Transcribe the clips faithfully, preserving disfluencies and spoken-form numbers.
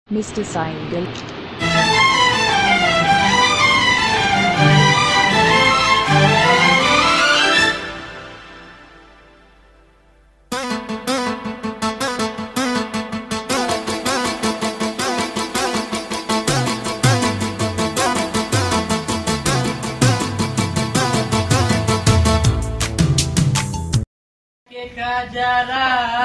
Mister Saingal. जरा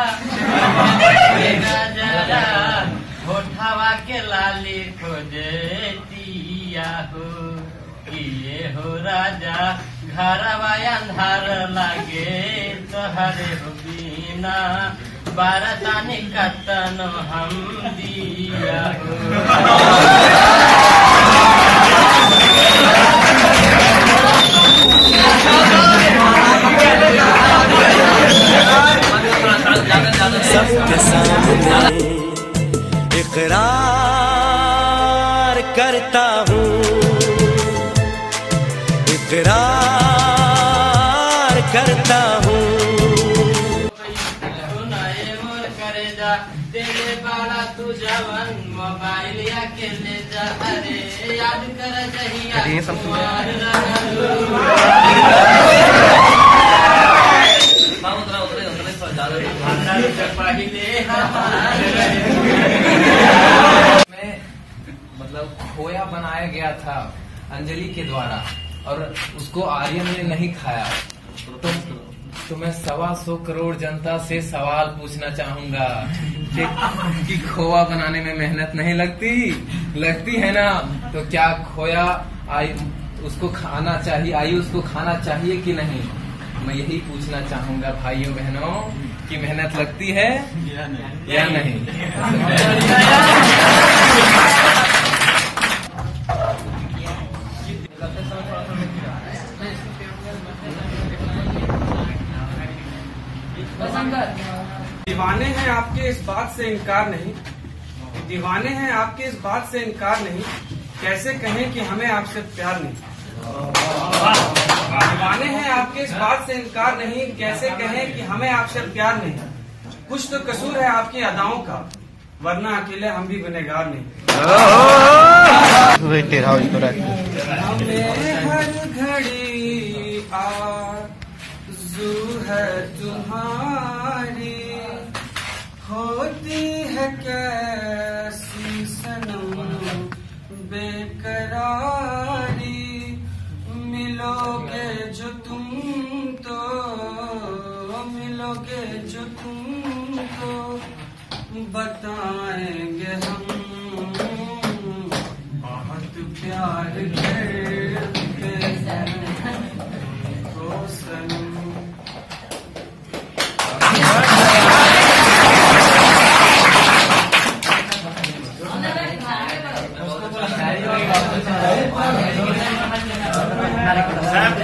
जरा होठवा के लाली खोजतिया हो ये हो राजा घरवा अंधार लागे तोहरे हो बिना बारतानी कतन हम दिया हो। सबके सामने इकरार करता हूँ, इकरार करता हूँ। तेरे बाला तू जवन मोबाइल या के ले जा अरे याद कर जहिया कुमार में मतलब खोया बनाया गया था अंजलि के द्वारा और उसको आर्यन ने नहीं खाया तो तो मैं सवा सौ करोड़ जनता से सवाल पूछना चाहूंगा कि, कि खोया बनाने में मेहनत नहीं लगती लगती है ना, तो क्या खोया आई उसको खाना चाहिए आई उसको खाना चाहिए कि नहीं। मैं यही पूछना चाहूंगा भाइयों बहनों कि मेहनत लगती है या नहीं, या नहीं? दीवाने हैं आपके इस बात से इनकार नहीं, दीवाने हैं आपके इस बात से इनकार नहीं, कैसे कहें कि हमें आपसे प्यार नहीं। दीवाने हैं आपके इस बात से इनकार नहीं, कैसे कहें कि हमें आपसे प्यार नहीं। कुछ तो कसूर है आपकी अदाओं का, वरना अकेले हम भी गुनहगार नहीं। हमें हर घड़ी आरज़ू है तुम्हारी, होती है कैसी सनम बेकरारी, मिलोगे जो तुम तो मिलोगे जो तुम तो बताएंगे हम बहुत प्यार करते हैं तो सनम। साहब